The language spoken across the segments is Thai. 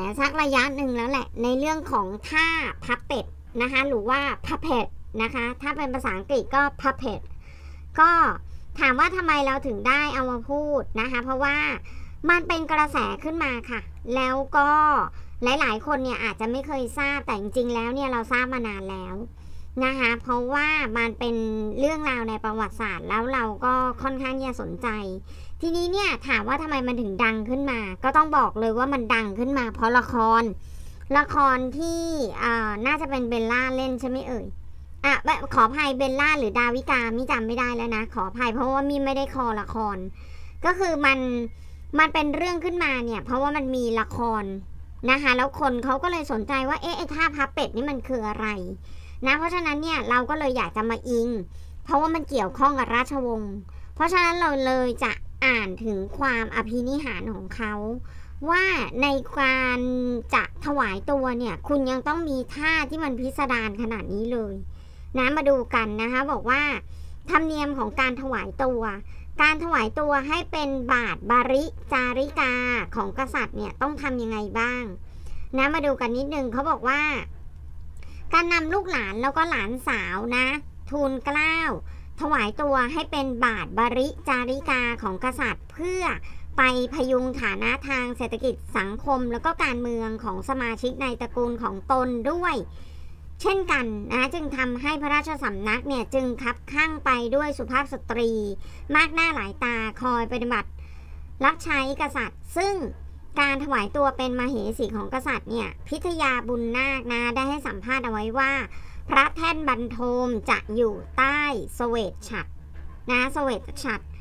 สักระยะหนึ่งแล้วแหละในเรื่องของท่าพับเป็ดนะคะหรือว่าพับเพดนะคะถ้าเป็นภาษาอังกฤษก็พับเพดก็ถามว่าทำไมเราถึงได้เอามาพูดนะคะเพราะว่ามันเป็นกระแสขึ้นมาค่ะแล้วก็หลายๆคนเนี่ยอาจจะไม่เคยทราบแต่จริงๆแล้วเนี่ยเราทราบมานานแล้วนะคะเพราะว่ามันเป็นเรื่องราวในประวัติศาสตร์แล้วเราก็ค่อนข้างจะสนใจทีนี้เนี่ยถามว่าทำไมมันถึงดังขึ้นมาก็ต้องบอกเลยว่ามันดังขึ้นมาเพราะละครที่น่าจะเป็นเบลล่าเล่นใช่ไหมเอ่ยขออภัยเบลล่าหรือดาวิกามิจำไม่ได้แล้วนะขออภัยเพราะว่ามิไม่ได้คอละครก็คือมันเป็นเรื่องขึ้นมาเนี่ยเพราะว่ามันมีละครนะคะแล้วคนเขาก็เลยสนใจว่าไอ้ท่าพับเป็ดนี่มันคืออะไรนะเพราะฉะนั้นเนี่ยเราก็เลยอยากจะมาอิงเพราะว่ามันเกี่ยวข้องกับราชวงศ์เพราะฉะนั้นเราเลยจะอ่านถึงความอภินิหารของเขาว่าในการจะถวายตัวเนี่ยคุณยังต้องมีท่าที่มันพิสดารขนาดนี้เลยนะมาดูกันนะคะบอกว่าธรรมเนียมของการถวายตัวให้เป็นบาทบาริจาริกาของกษัตริย์เนี่ยต้องทำยังไงบ้างนะมาดูกันนิดนึงเขาบอกว่าการนำลูกหลานแล้วก็หลานสาวนะทูลเกล้าถวายตัวให้เป็นบาทบาริจาริกาของกษัตริย์เพื่อไปพยุงฐานะทางเศรษฐกิจสังคมแล้วก็การเมืองของสมาชิกในตระกูลของตนด้วยเช่นกันนะจึงทำให้พระราชสำนักเนี่ยจึงคับข้างไปด้วยสุภาพสตรีมากหน้าหลายตาคอยปฏิบัติรับใช้กษัตริย์ซึ่งการถวายตัวเป็นมเหสีของกษัตริย์เนี่ยพิทยาบุญนาคนะได้ให้สัมภาษณ์เอาไว้ว่าพระแท่นบรรทมจะอยู่ใต้เสวตฉัตรนะเสวตฉัตร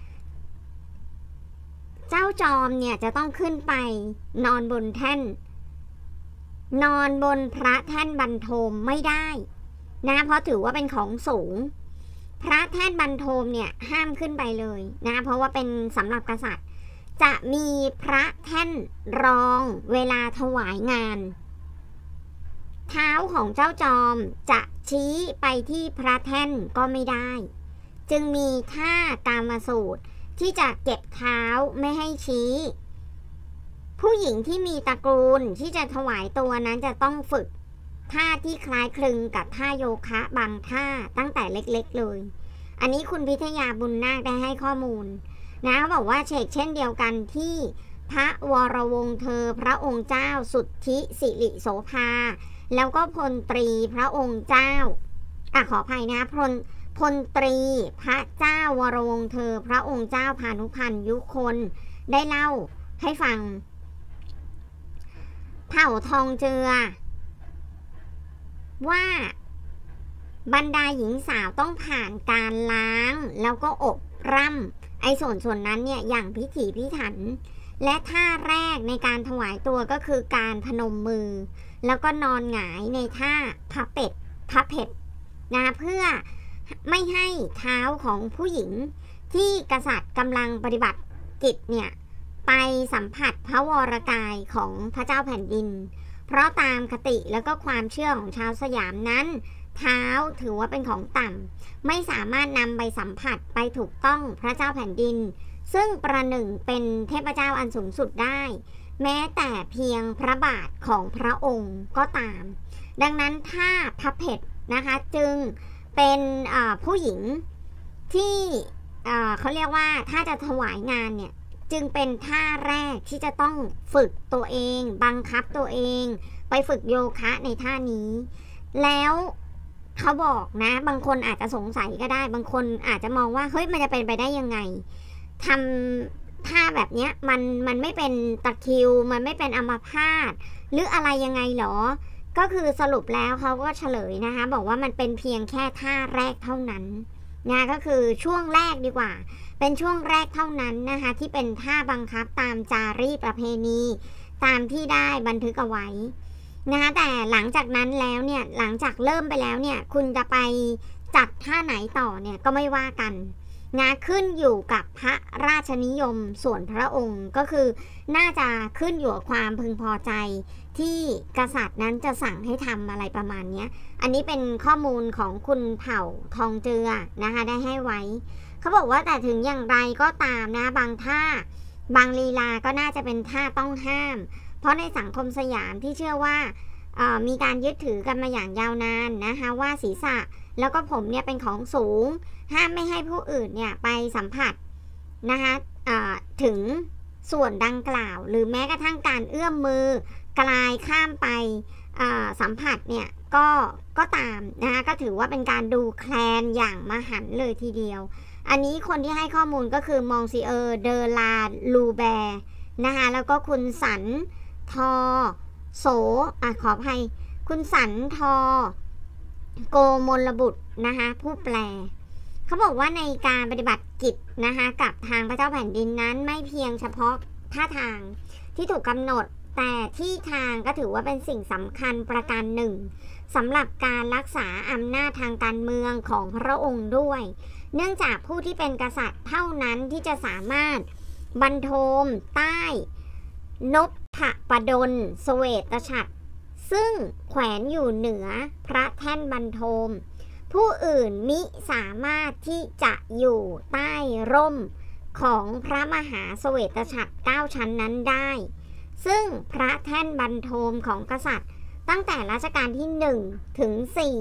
เจ้าจอมเนี่ยจะต้องขึ้นไปนอนบนแท่นนอนบนพระแท่นบรรทมไม่ได้นะเพราะถือว่าเป็นของสูงพระแท่นบรรทมเนี่ยห้ามขึ้นไปเลยนะเพราะว่าเป็นสำหรับกษัตริย์จะมีพระแท่นรองเวลาถวายงานเท้าของเจ้าจอมจะชี้ไปที่พระแท่นก็ไม่ได้จึงมีท่ากามสูตรที่จะเก็บเท้าไม่ให้ชี้ผู้หญิงที่มีตระกูลที่จะถวายตัวนั้นจะต้องฝึกท่าที่คล้ายคลึงกับท่าโยคะบางท่าตั้งแต่เล็กๆเลยอันนี้คุณพิทยาบุญนาคได้ให้ข้อมูลนะบอกว่าเช่นเดียวกันที่พระวรวงศ์เธอพระองค์เจ้าสุทธิสิริโสภาแล้วก็พลตรีพระองค์เจ้าขออภัยนะพลตรีพระเจ้าวรวงศ์เธอพระองค์เจ้าพานุพันธ์ยุคนได้เล่าให้ฟังเผ่าทองเจือว่าบรรดาหญิงสาวต้องผ่านการล้างแล้วก็อบร่ำไอ้ส่วนนั้นเนี่ยอย่างพิถีพิถันและท่าแรกในการถวายตัวก็คือการพนมมือแล้วก็นอนหงายในท่าพับเผ็ดนะเพื่อไม่ให้เท้าของผู้หญิงที่กษัตริย์กำลังปฏิบัติกิจเนี่ยไปสัมผัสพระวรกายของพระเจ้าแผ่นดินเพราะตามคติแล้วก็ความเชื่อของชาวสยามนั้นเท้าถือว่าเป็นของต่ำไม่สามารถนำไปสัมผัสไปถูกต้องพระเจ้าแผ่นดินซึ่งประหนึ่งเป็นเทพเจ้าอันสูงสุดได้แม้แต่เพียงพระบาทของพระองค์ก็ตามดังนั้นท่าพับเผ็ดนะคะจึงเป็นผู้หญิงที่เขาเรียกว่าถ้าจะถวายงานเนี่ยจึงเป็นท่าแรกที่จะต้องฝึกตัวเองบังคับตัวเองไปฝึกโยคะในท่านี้แล้วเขาบอกนะบางคนอาจจะสงสัยก็ได้บางคนอาจจะมองว่าเฮ้ยมันจะเป็นไปได้ยังไงทำท่าแบบนี้มันไม่เป็นตะคริวมันไม่เป็นอัมพาตหรืออะไรยังไงหรอก็คือสรุปแล้วเขาก็เฉลยนะคะบอกว่ามันเป็นเพียงแค่ท่าแรกเท่านั้นนะก็คือช่วงแรกดีกว่าเป็นช่วงแรกเท่านั้นนะคะที่เป็นท่าบังคับตามจารีตประเพณีตามที่ได้บันทึกเอาไว้นะคะแต่หลังจากนั้นแล้วเนี่ยหลังจากเริ่มไปแล้วเนี่ยคุณจะไปจัดท่าไหนต่อเนี่ยก็ไม่ว่ากันนะขึ้นอยู่กับพระราชนิยมส่วนพระองค์ก็คือน่าจะขึ้นอยู่กับความพึงพอใจที่กษัตริย์นั้นจะสั่งให้ทำอะไรประมาณนี้อันนี้เป็นข้อมูลของคุณเผ่าทองเจือนะคะได้ให้ไว้เขาบอกว่าแต่ถึงอย่างไรก็ตามนะบางท่าบางลีลาก็น่าจะเป็นท่าต้องห้ามเพราะในสังคมสยามที่เชื่อว่ามีการยึดถือกันมาอย่างยาวนานนะคะว่าศีรษะแล้วก็ผมเนี่ยเป็นของสูงห้ามไม่ให้ผู้อื่นเนี่ยไปสัมผัสนะคะถึงส่วนดังกล่าวหรือแม้กระทั่งการเอื้อมมือกลายข้ามไปสัมผัสเนี่ยก็ตามนะคะก็ถือว่าเป็นการดูแคลนอย่างมหันต์เลยทีเดียวอันนี้คนที่ให้ข้อมูลก็คือมองซีเออร์เดอลาลูแบร์นะคะแล้วก็คุณสันทอโสขออภัยคุณสันทอโกมลบุตรนะคะผู้แปลเขาบอกว่าในการปฏิบัติกิจนะคะกับทางพระเจ้าแผ่นดินนั้นไม่เพียงเฉพาะท่าทางที่ถูกกำหนดแต่ที่ทางก็ถือว่าเป็นสิ่งสำคัญประการหนึ่งสำหรับการรักษาอำนาจทางการเมืองของพระองค์ด้วยเนื่องจากผู้ที่เป็นกษัตริย์เท่านั้นที่จะสามารถบรรทมใต้นพปดลเสวตฉัตรซึ่งแขวนอยู่เหนือพระแท่นบรรทมผู้อื่นมิสามารถที่จะอยู่ใต้ร่มของพระมหาเสวตฉัตร9ชั้นนั้นได้ซึ่งพระแท่นบรรทมของกษัตริย์ตั้งแต่รัชกาลที่1ถึง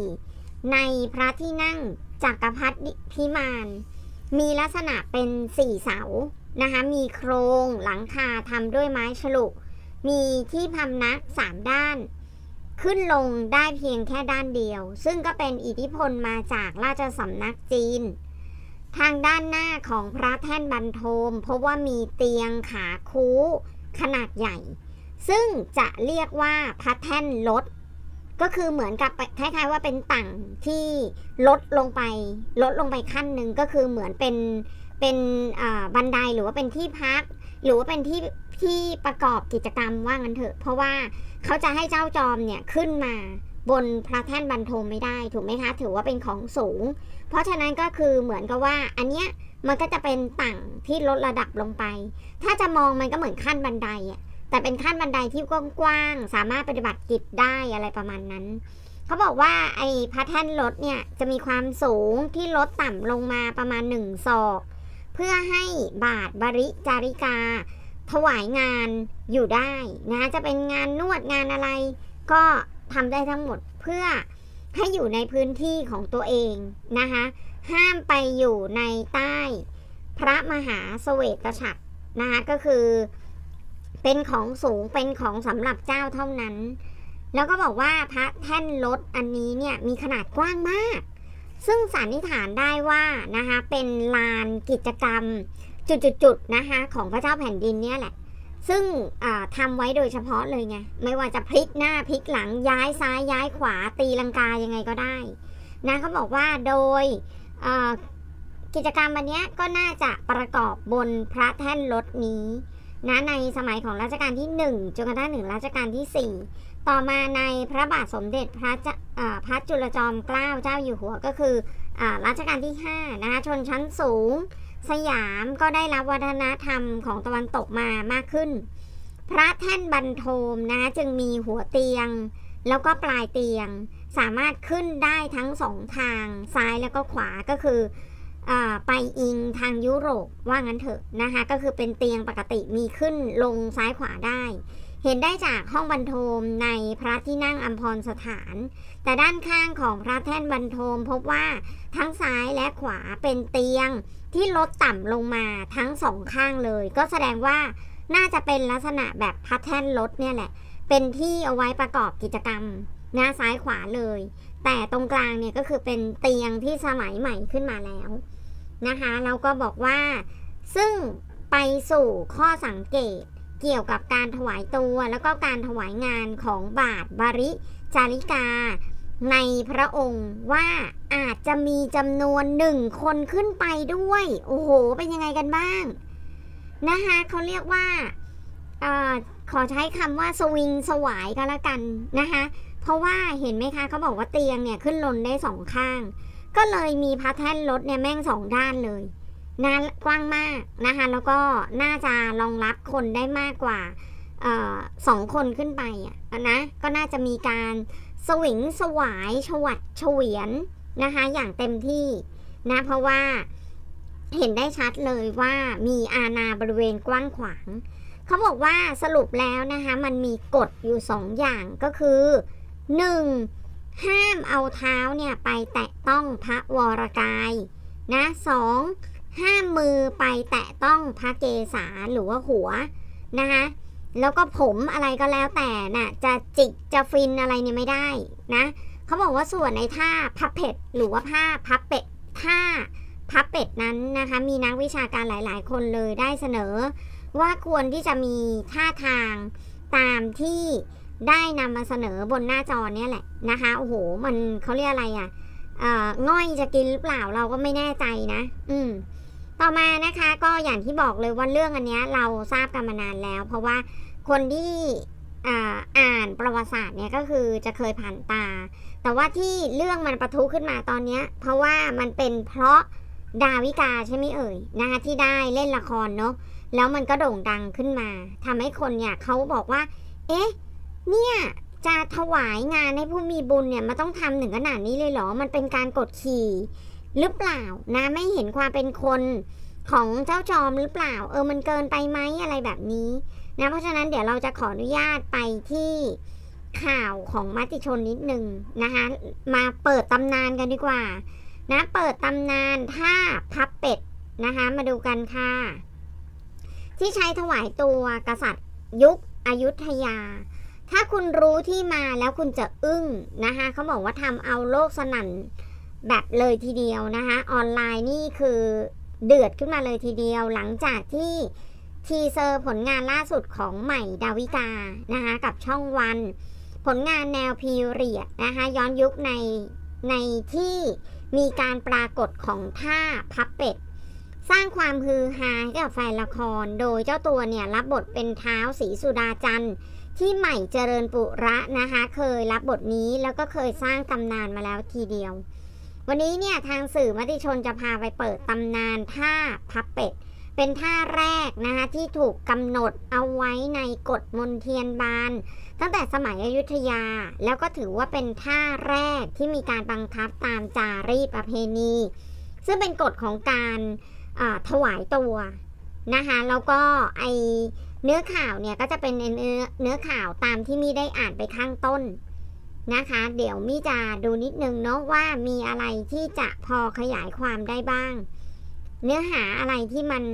4ในพระที่นั่งจักรพรรดิพิมานมีลักษณะเป็น4เสานะคะมีโครงหลังคาทำด้วยไม้ฉลุมีที่พำนัก3ด้านขึ้นลงได้เพียงแค่ด้านเดียวซึ่งก็เป็นอิทธิพลมาจากราชสำนักจีนทางด้านหน้าของพระแท่นบรรทมพบว่ามีเตียงขาคูขนาดใหญ่ซึ่งจะเรียกว่าพระแท่นลดก็คือเหมือนกับคล้ายๆว่าเป็นต่างที่ลดลงไปขั้นหนึ่งก็คือเหมือนเป็นบันไดหรือว่าเป็นที่พักหรือว่าเป็นที่ประกอบกิจกรรมว่างั้นเถอะเพราะว่าเขาจะให้เจ้าจอมเนี่ยขึ้นมาบนพระแท่นบรรทมไม่ได้ถูกไหมคะถือว่าเป็นของสูงเพราะฉะนั้นก็คือเหมือนกับว่าอันเนี้ยมันก็จะเป็นต่างที่ลดระดับลงไปถ้าจะมองมันก็เหมือนขั้นบันไดอ่ะแต่เป็นขั้นบันไดที่กว้างๆสามารถปฏิบัติกิจได้อะไรประมาณนั้นเขาบอกว่าไอ้พระแท่นลดเนี่ยจะมีความสูงที่ลดต่ำลงมาประมาณ1 ศอกเพื่อให้บาทบริจาริกาถวายงานอยู่ได้นะจะเป็นงานนวดงานอะไรก็ทำได้ทั้งหมดเพื่อให้อยู่ในพื้นที่ของตัวเองนะคะห้ามไปอยู่ในใต้พระมหาเสวตฉัตรนะคะก็คือเป็นของสูงเป็นของสำหรับเจ้าเท่านั้นแล้วก็บอกว่าพระแท่นลดอันนี้เนี่ยมีขนาดกว้างมากซึ่งสันนิษฐานได้ว่านะคะเป็นลานกิจกรรมจุดๆนะคะของพระเจ้าแผ่นดินเนี่ยแหละซึ่งทำไว้โดยเฉพาะเลยไงไม่ว่าจะพลิกหน้าพลิกหลังย้ายซ้ายย้ายขวาตีลังกายังไงก็ได้นะเขาบอกว่าโดยกิจกรรมอันนี้ก็น่าจะประกอบบนพระแท่นลดนี้นะในสมัยของรัชกาลที่1จนกระทั่งถึงรัชกาลที่4ต่อมาในพระบาทสมเด็จพระจุลจอมเกล้าเจ้าอยู่หัวก็คือรัชกาลที่5นะคะชนชั้นสูงสยามก็ได้รับวัฒนธรรมของตะวันตกมามากขึ้นพระแท่นบรรทมนะจึงมีหัวเตียงแล้วก็ปลายเตียงสามารถขึ้นได้ทั้ง2ทางซ้ายแล้วก็ขวาก็คือไปอิงทางยุโรปว่างั้นเถอะนะคะก็คือเป็นเตียงปกติมีขึ้นลงซ้ายขวาได้เห็นได้จากห้องบรรทมในพระที่นั่งอัมพรสถานแต่ด้านข้างของพระแท่นบรรทมพบว่าทั้งซ้ายและขวาเป็นเตียงที่ลดต่ำลงมาทั้ง2ข้างเลยก็แสดงว่าน่าจะเป็นลักษณะแบบพระแท่นลดเนี่ยแหละเป็นที่เอาไว้ประกอบกิจกรรมหน้าซ้ายขวาเลยแต่ตรงกลางเนี่ยก็คือเป็นเตียงที่สมัยใหม่ขึ้นมาแล้วนะคะแล้วก็บอกว่าซึ่งไปสู่ข้อสังเกตเกี่ยวกับการถวายตัวแล้วก็การถวายงานของบาทบริจาริกาในพระองค์ว่าอาจจะมีจำนวน1 คนขึ้นไปด้วยโอ้โหเป็นยังไงกันบ้างนะคะเขาเรียกว่าขอใช้คำว่าสวิงสวายก็แล้วกันนะคะเพราะว่าเห็นไหมคะเขาบอกว่าเตียงเนี่ยขึ้นลงได้2 ข้างก็เลยมีพระแท่นลดเนี่ยแม่ง2 ด้านเลยนะกว้างมากนะคะแล้วก็น่าจะรองรับคนได้มากกว่า2 คนขึ้นไปนะก็น่าจะมีการสวิงสวายฉวัดเฉวียนนะคะอย่างเต็มที่นะเพราะว่าเห็นได้ชัดเลยว่ามีอาณาบริเวณกว้างขวางเขาบอกว่าสรุปแล้วนะคะมันมีกฎอยู่2อย่างก็คือ 1. ห้ามเอาเท้าเนี่ยไปแตะต้องพระวรกายนะ 2. ห้ามมือไปแตะต้องพระเกศาหรือว่าหัวนะคะแล้วก็ผมอะไรก็แล้วแต่น่ะจะจิกจะฟินอะไรเนี่ยไม่ได้นะเขาบอกว่าส่วนในท่าพับเป็ดหรือว่าท่าพับเป็ดนั้นนะคะมีนักวิชาการหลายๆคนเลยได้เสนอว่าควรที่จะมีท่าทางตามที่ได้นำมาเสนอบนหน้าจอเนี่ยแหละนะคะโอ้โหมันเขาเรียกอะไรอ่ะง่อยจะกินหรือเปล่าเราก็ไม่แน่ใจนะต่อมานะคะก็อย่างที่บอกเลยว่าเรื่องอันเนี้ยเราทราบกันมานานแล้วเพราะว่าคนที่อ่านประวัติศาสตร์เนี่ยก็คือจะเคยผ่านตาแต่ว่าที่เรื่องมันปะทุขึ้นมาตอนนี้เพราะว่ามันเป็นเพราะดาวิกาใช่ไหมเอ่ยนะคะที่ได้เล่นละครเนาะแล้วมันก็โด่งดังขึ้นมาทำให้คนเนี่ยเขาบอกว่าเอ๊ะเนี่ยจะถวายงานให้ผู้มีบุญเนี่ยมันต้องทำถึงขนาดนี้เลยเหรอมันเป็นการกดขี่หรือเปล่านะไม่เห็นความเป็นคนของเจ้าจอมหรือเปล่ามันเกินไปไหมอะไรแบบนี้นะเพราะฉะนั้นเดี๋ยวเราจะขออนุญาตไปที่ข่าวของมติชนนิดนึงนะคะมาเปิดตำนานกันดีกว่านะเปิดตำนานท่าพับเป็ดนะคะมาดูกันค่ะที่ใช้ถวายตัวกษัตริย์ยุคอยุธยาถ้าคุณรู้ที่มาแล้วคุณจะอึ้งนะคะเขาบอกว่าทำเอาโลกสนั่นแบบเลยทีเดียวนะคะออนไลน์นี่คือเดือดขึ้นมาเลยทีเดียวหลังจากที่ทีเซอร์ผลงานล่าสุดของใหม่ดาวิกานะคะกับช่องวันผลงานแนวพีเรียดนะคะย้อนยุคในที่มีการปรากฏของท่าพับเป็ดสร้างความฮือฮาให้กับแฟนละครโดยเจ้าตัวเนี่ยรับบทเป็นเท้าศรีสุดาจันทร์ที่ใหม่เจริญปุระนะคะเคยรับบทนี้แล้วก็เคยสร้างตำนานมาแล้วทีเดียววันนี้เนี่ยทางสื่อมติชนจะพาไปเปิดตำนานท่าพับเป็ดเป็นท่าแรกนะคะที่ถูกกำหนดเอาไว้ในกฎมนเทียนบานตั้งแต่สมัยอยุธยาแล้วก็ถือว่าเป็นท่าแรกที่มีการบังคับตามจารีตประเพณีซึ่งเป็นกฎของการถวายตัวนะคะแล้วก็เนื้อข่าวเนี่ยก็จะเป็นเนื้อข่าวตามที่มี่ได้อ่านไปข้างต้นนะคะเดี๋ยวมี่จะดูนิดนึงเนาะว่ามีอะไรที่จะพอขยายความได้บ้างเนื้อหาอะไรที่มัน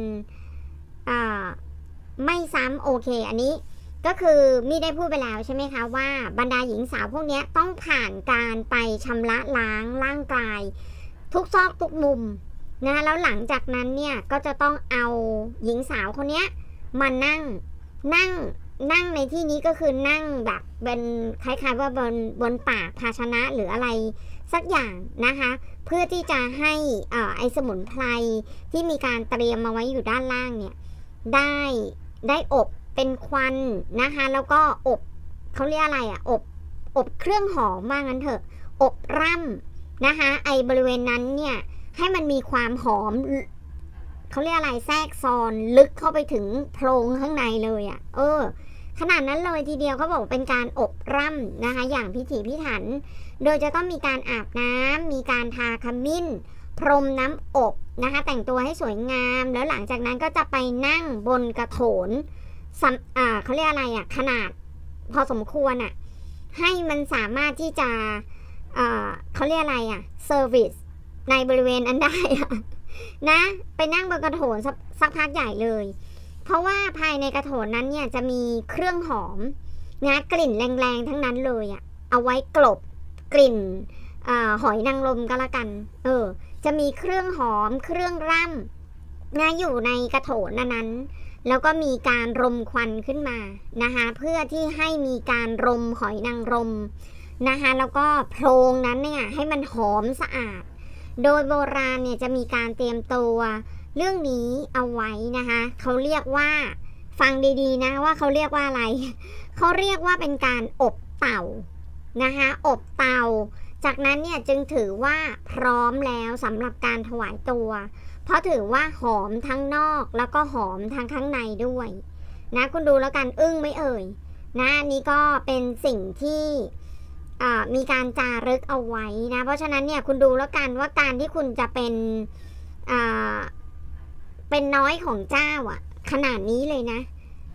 ไม่ซ้ำโอเคอันนี้ก็คือมี่ได้พูดไปแล้วใช่ไหมคะว่าบรรดาหญิงสาวพวกนี้ต้องผ่านการไปชำระล้างร่างกายทุกซอกทุกมุมนะแล้วหลังจากนั้นเนี่ยก็จะต้องเอาหญิงสาวคนนี้มานั่งในที่นี้ก็คือนั่งแบบเป็นคล้ายๆว่าบนปากภาชนะหรืออะไรสักอย่างนะคะเพื่อที่จะให้ไอสมุนไพรที่มีการเตรียมมาไว้อยู่ด้านล่างเนี่ยได้อบเป็นควันนะคะแล้วก็อบเขาเรียกอะไรอบเครื่องหอมว่างั้นเถอะอบร่ำนะคะไอบริเวณนั้นเนี่ยให้มันมีความหอมเขาเรียกอะไรแทรกซ้อนลึกเข้าไปถึงโพรงข้างในเลยขนาดนั้นเลยทีเดียวเขาบอกเป็นการอบร่ำนะคะอย่างพิถีพิถันโดยจะต้องมีการอาบน้ำมีการทาขมิ้นพรมน้ำอบนะคะแต่งตัวให้สวยงามแล้วหลังจากนั้นก็จะไปนั่งบนกระโถนเขาเรียกอะไรขนาดพอสมควรให้มันสามารถที่จะเขาเรียกอะไรเซอร์วิสในบริเวณนั้นได้นะไปนั่งบนกระโถนสักพักใหญ่เลยเพราะว่าภายในกระโถนนั้นเนี่ยจะมีเครื่องหอมนะกลิ่นแรงๆทั้งนั้นเลยเอาไว้กลบกลิ่นหอยนางรมก็แล้วกันจะมีเครื่องหอมเครื่องร่ำนะอยู่ในกระโถนนั้นแล้วก็มีการรมควันขึ้นมานะคะเพื่อที่ให้มีการรมหอยนางรมนะคะแล้วก็โพรงนั้นเนี่ยให้มันหอมสะอาดโดยโบราณเนี่ยจะมีการเตรียมตัวเรื่องนี้เอาไว้นะคะเขาเรียกว่าฟังดีๆนะว่าเขาเรียกว่าอะไรเขาเรียกว่าเป็นการอบเต่านะคะอบเต่าจากนั้นเนี่ยจึงถือว่าพร้อมแล้วสำหรับการถวายตัวเพราะถือว่าหอมทั้งนอกแล้วก็หอมทั้งข้างในด้วยนะคุณดูแล้วกันอึ้งไม่เอ่ยนะนี่ก็เป็นสิ่งที่มีการจารึกเอาไว้นะเพราะฉะนั้นเนี่ยคุณดูแล้วกันว่าการที่คุณจะเป็นน้อยของเจ้าขนาดนี้เลยนะ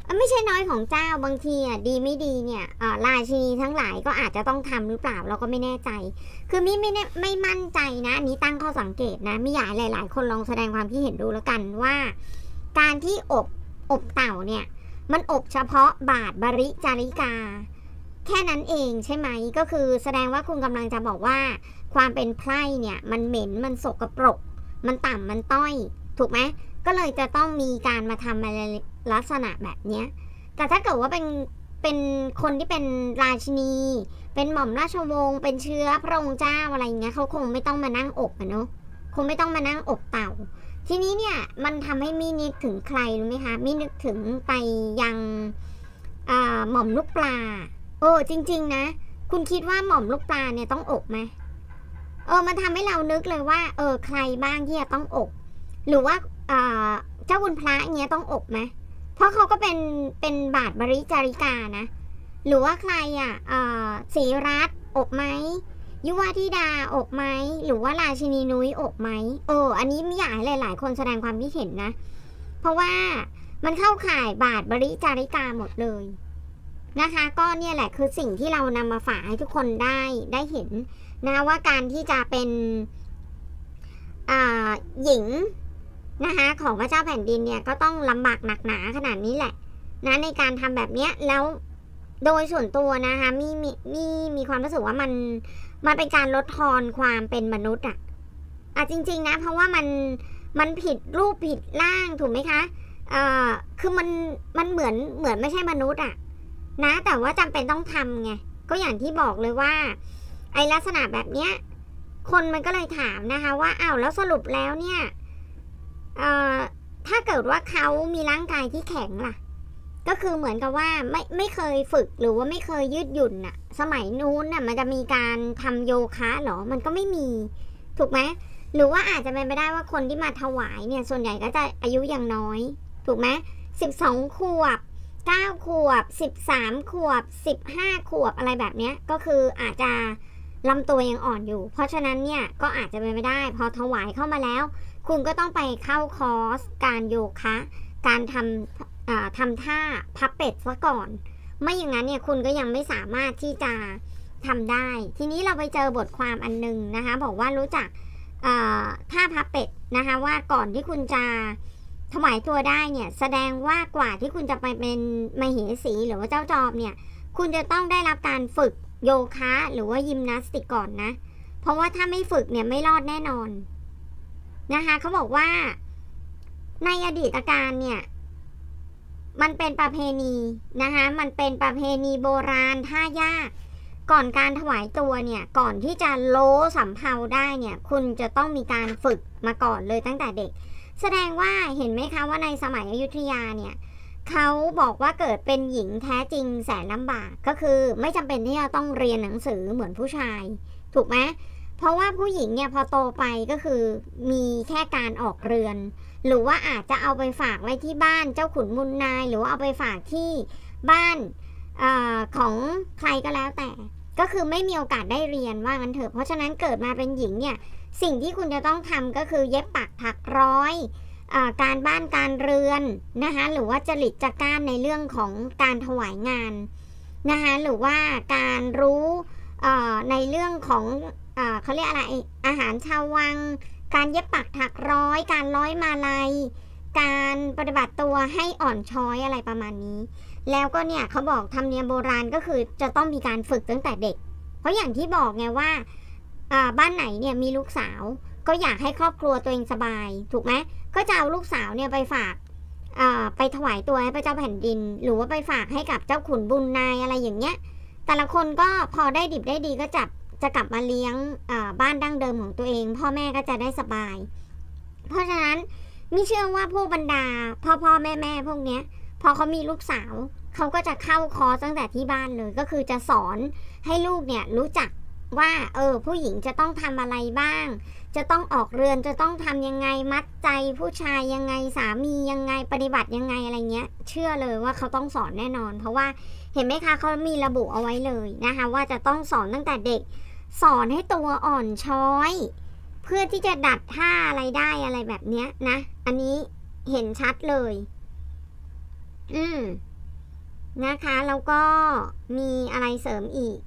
ไม่ใช่น้อยของเจ้าบางทีดีไม่ดีเนี่ยราชินีทั้งหลายก็อาจจะต้องทำหรือเปล่าเราก็ไม่แน่ใจคือมิไม่มั่นใจนะอันนี้ตั้งข้อสังเกตนะมิอยากหลายๆคนลองแสดงความคิดเห็นดูแล้วกันว่าการที่อบเต่าเนี่ยมันอบเฉพาะบาทบริจาริกาแค่นั้นเองใช่ไหมก็คือแสดงว่าคุณกำลังจะบอกว่าความเป็นไพร่เนี่ยมันเหม็นมันสกปรกมันต่ำมันต้อยถูกไหมก็เลยจะต้องมีการมาทำอะไรลักษณะแบบนี้แต่ถ้าเกิดว่าเป็นคนที่เป็นราชินีเป็นหม่อมราชวงศ์เป็นเชื้อพระองค์เจ้าอะไรอย่างเงี้ยเขาคงไม่ต้องมานั่งอบเนาะคงไม่ต้องมานั่งอบเต่าทีนี้เนี่ยมันทำให้มินึกถึงใครรู้ไหมคะมินึกถึงไปยังหม่อมลูกปลาจริงๆนะคุณคิดว่าหม่อมลูกปลาเนี่ยต้องอบไหมมันทำให้เรานึกเลยว่าใครบ้างที่จะต้องอบหรือว่าเจ้าคุณพระเงี้ยต้องอบไหมเพราะเขาก็เป็นบาทบริจาริกานะหรือว่าใครศรีรัตน์อบไหมยุวธิดาอบไหมหรือว่าราชินีนุ้ยอบไหมอันนี้ไม่อยากให้หลายๆคนแสดงความคิดเห็นนะเพราะว่ามันเข้าข่ายบาทบริจาริกาหมดเลยนะคะก็เนี่ยแหละคือสิ่งที่เรานำมาฝากให้ทุกคนได้เห็นนะว่าการที่จะเป็นหญิงนะคะของพระเจ้าแผ่นดินเนี่ยก็ต้องลำบากหนักหนาขนาดนี้แหละนะในการทำแบบนี้แล้วโดยส่วนตัวนะคะมีความรู้สึกว่ามันเป็นการลดทอนความเป็นมนุษย์จริงๆนะเพราะว่ามันผิดรูปผิดร่างถูกไหมคะคือมันเหมือนไม่ใช่มนุษย์นะแต่ว่าจำเป็นต้องทำไงก็อย่างที่บอกเลยว่าไอลักษณะแบบเนี้ยคนมันก็เลยถามนะคะว่าแล้วสรุปแล้วเนี่ยถ้าเกิดว่าเขามีร่างกายที่แข็งล่ะก็คือเหมือนกับว่าไม่เคยฝึกหรือว่าไม่เคยยืดหยุ่นสมัยนู้นมันจะมีการทำโยคะหรอมันก็ไม่มีถูกไหมหรือว่าอาจจะเป็นไปได้ว่าคนที่มาถวายเนี่ยส่วนใหญ่ก็จะอายุยังน้อยถูกไหม12 ขวบ9 ขวบ13 ขวบ15 ขวบอะไรแบบนี้ก็คืออาจจะลำตัวยังอ่อนอยู่เพราะฉะนั้นเนี่ยก็อาจจะเป็นไปได้พอถวายเข้ามาแล้วคุณก็ต้องไปเข้าคอร์สการโยคะการทำท่าพับเป็ดซะก่อนไม่อย่างนั้นเนี่ยคุณก็ยังไม่สามารถที่จะทำได้ทีนี้เราไปเจอบทความอันนึงนะคะบอกว่ารู้จักท่าพับเป็ดนะคะว่าก่อนที่คุณจะถวายตัวได้เนี่ยแสดงว่ากว่าที่คุณจะไปเป็นมเหสีหรือว่าเจ้าจอมเนี่ยคุณจะต้องได้รับการฝึกโยคะหรือว่ายิมนาสติกก่อนนะเพราะว่าถ้าไม่ฝึกเนี่ยไม่รอดแน่นอนนะคะเขาบอกว่าในอดีตการเนี่ยมันเป็นประเพณีนะคะมันเป็นประเพณีโบราณท่ายากก่อนการถวายตัวเนี่ยก่อนที่จะโลสำเภาได้เนี่ยคุณจะต้องมีการฝึกมาก่อนเลยตั้งแต่เด็กแสดงว่าเห็นไหมคะว่าในสมัยอยุธยาเนี่ยเขาบอกว่าเกิดเป็นหญิงแท้จริงแสนลำบากก็คือไม่จำเป็นที่จะต้องเรียนหนังสือเหมือนผู้ชายถูกไหมเพราะว่าผู้หญิงเนี่ยพอโตไปก็คือมีแค่การออกเรือนหรือว่าอาจจะเอาไปฝากไว้ที่บ้านเจ้าขุนมูลนายหรือว่าเอาไปฝากที่บ้านของใครก็แล้วแต่ก็คือไม่มีโอกาสได้เรียนว่างั้นเถอะเพราะฉะนั้นเกิดมาเป็นหญิงเนี่ยสิ่งที่คุณจะต้องทำก็คือเย็บปักถักร้อยการบ้านการเรือนนะคะหรือว่าจริตจักร้านในเรื่องของการถวายงานนะคะหรือว่าการรู้ในเรื่องของเขาเรียกอะไรอาหารชาววังการเย็บปักถักร้อยการร้อยมาลัยการปฏิบัติตัวให้อ่อนช้อยอะไรประมาณนี้แล้วก็เนี่ยเขาบอกธรรมเนียมโบราณก็คือจะต้องมีการฝึกตั้งแต่เด็กเพราะอย่างที่บอกไงว่าบ้านไหนเนี่ยมีลูกสาวก็อยากให้ครอบครัวตัวเองสบายถูกไหมก็จะเอาลูกสาวเนี่ยไปฝากไปถวายตัวให้พระเจ้าแผ่นดินหรือว่าไปฝากให้กับเจ้าขุนบุญนายอะไรอย่างเงี้ยแต่ละคนก็พอได้ดิบได้ดีก็จะกลับมาเลี้ยงบ้านดั้งเดิมของตัวเองพ่อแม่ก็จะได้สบายเพราะฉะนั้นมิเชื่อว่าพวกบรรดาพ่อแม่พวกเนี้ยพอเขามีลูกสาวเขาก็จะเข้าคอร์สตั้งแต่ที่บ้านเลยก็คือจะสอนให้ลูกเนี่ยรู้จักว่าผู้หญิงจะต้องทำอะไรบ้างจะต้องออกเรือนจะต้องทำยังไงมัดใจผู้ชายยังไงสามียังไงปฏิบัติยังไงอะไรเงี้ยเชื่อเลยว่าเขาต้องสอนแน่นอนเพราะว่าเห็นไหมคะเขามีระบุเอาไว้เลยนะคะว่าจะต้องสอนตั้งแต่เด็กสอนให้ตัวอ่อนช้อยเพื่อที่จะดัดท่าอะไรได้อะไรแบบเนี้ยนะอันนี้เห็นชัดเลยนะคะแล้วก็มีอะไรเสริมอีก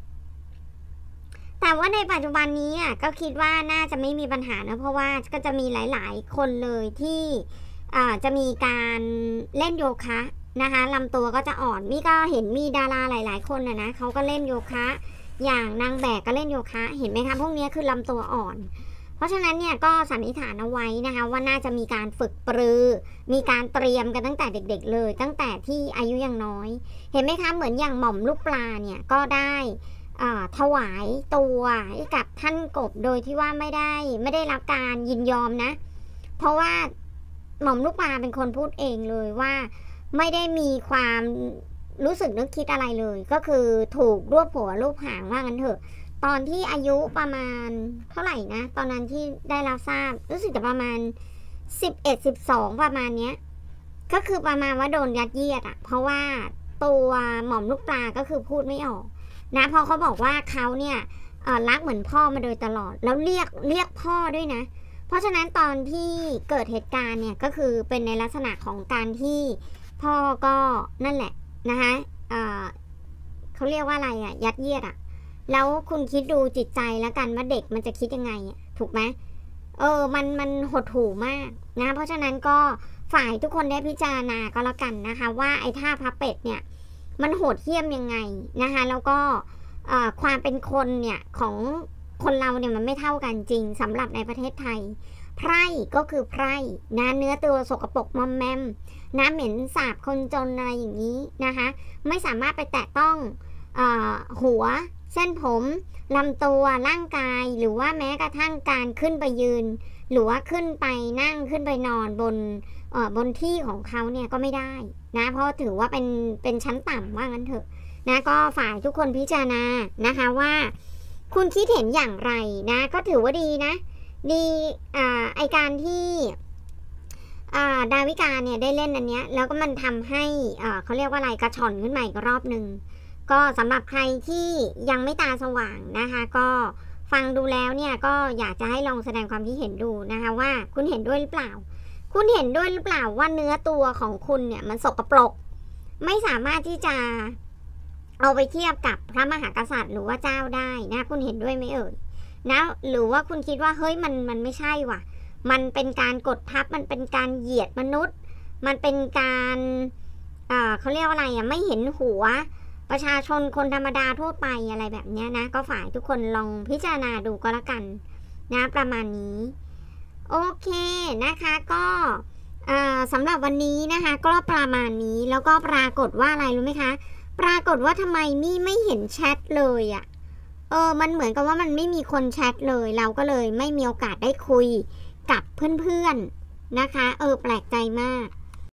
แต่ว่าในปัจจุบันนี้ก็คิดว่าน่าจะไม่มีปัญหานะเพราะว่าก็จะมีหลายๆคนเลยที่จะมีการเล่นโยคะนะคะลำตัวก็จะอ่อนมี่ก็เห็นมีดาราหลายๆคนนะเขาก็เล่นโยคะอย่างนางแบกก็เล่นโยคะเห็นไหมคะพวกนี้คือลำตัวอ่อนเพราะฉะนั้นเนี่ยก็สันนิษฐานเอาไว้นะคะว่าน่าจะมีการฝึกปรือมีการเตรียมกันตั้งแต่เด็กๆเลยตั้งแต่ที่อายุยังน้อยเห็นไหมคะเหมือนอย่างหม่อมลูกปลาเนี่ยก็ได้ถวายตัวให้กับท่านกบโดยที่ว่าไม่ได้รับการยินยอมนะเพราะว่าหม่อมลูกปลาเป็นคนพูดเองเลยว่าไม่ได้มีความรู้สึกนึกคิดอะไรเลยก็คือถูกรวบหัวรวบหางว่างั้นเถอะตอนที่อายุประมาณเท่าไหร่นะตอนนั้นที่ได้รับทราบรู้สึกจะประมาณ11-12ประมาณเนี้ยก็คือประมาณว่าโดนยัดเยียดเพราะว่าตัวหม่อมลูกปลาก็คือพูดไม่ออกนะเพราะเขาบอกว่าเขาเนี่ยรักเหมือนพ่อมาโดยตลอดแล้วเรียกพ่อด้วยนะเพราะฉะนั้นตอนที่เกิดเหตุการณ์เนี่ยก็คือเป็นในลักษณะของการที่พ่อก็นั่นแหละนะคะเขาเรียกว่าอะไรยัดเยียดแล้วคุณคิดดูจิตใจแล้วกันว่าเด็กมันจะคิดยังไงถูกไหมมันหดหู่มากนะเพราะฉะนั้นก็ฝ่ายทุกคนได้พิจารณาก็แล้วกันนะคะว่าไอ้ท่าพับเป็ดเนี่ยมันโหดเหี้ยมยังไงนะคะแล้วก็ความเป็นคนเนี่ยของคนเราเนี่ยมันไม่เท่ากันจริงสำหรับในประเทศไทยไพร่ก็คือไพร่นะเนื้อตัวสกปรกมอมแมมน้ำเหม็นสาบคนจนอะไรอย่างนี้นะคะไม่สามารถไปแตะต้องหัวเส้นผมลำตัวร่างกายหรือว่าแม้กระทั่งการขึ้นไปยืนหรือว่าขึ้นไปนั่งขึ้นไปนอนบนที่ของเขาเนี่ยก็ไม่ได้นะเพราะถือว่าเป็นชั้นต่ำว่างั้นเถอะนะก็ฝ่ายทุกคนพิจารณานะคะว่าคุณคิดเห็นอย่างไรนะก็ถือว่าดีนะดีไอการที่ดาวิกาเนี่ยได้เล่นอันเนี้ยแล้วก็มันทำให้เขาเรียกว่าอะไรกระชอนขึ้นใหม่รอบหนึ่งก็สำหรับใครที่ยังไม่ตาสว่างนะคะก็ฟังดูแล้วเนี่ยก็อยากจะให้ลองแสดงความคิดเห็นดูนะคะว่าคุณเห็นด้วยหรือเปล่าคุณเห็นด้วยหรือเปล่าว่าเนื้อตัวของคุณเนี่ยมันสกปรกไม่สามารถที่จะเอาไปเทียบกับพระมหากษัตริย์หรือว่าเจ้าได้นะคุณเห็นด้วยไหมเอ่ยนะหรือว่าคุณคิดว่าเฮ้ยมันไม่ใช่ว่ะมันเป็นการกดทับมันเป็นการเหยียดมนุษย์มันเป็นการเขาเรียกว่าอะไรไม่เห็นหัวประชาชนคนธรรมดาทั่วไปอะไรแบบนี้นะก็ฝ่ายทุกคนลองพิจารณาดูก็แล้วกันนะประมาณนี้โอเคนะคะก็สำหรับวันนี้นะคะก็ประมาณนี้แล้วก็ปรากฏว่าอะไรรู้ไหมคะปรากฏว่าทำไมมี่ไม่เห็นแชทเลยมันเหมือนกับว่ามันไม่มีคนแชทเลยเราก็เลยไม่มีโอกาสได้คุยกับเพื่อนๆนะคะแปลกใจมาก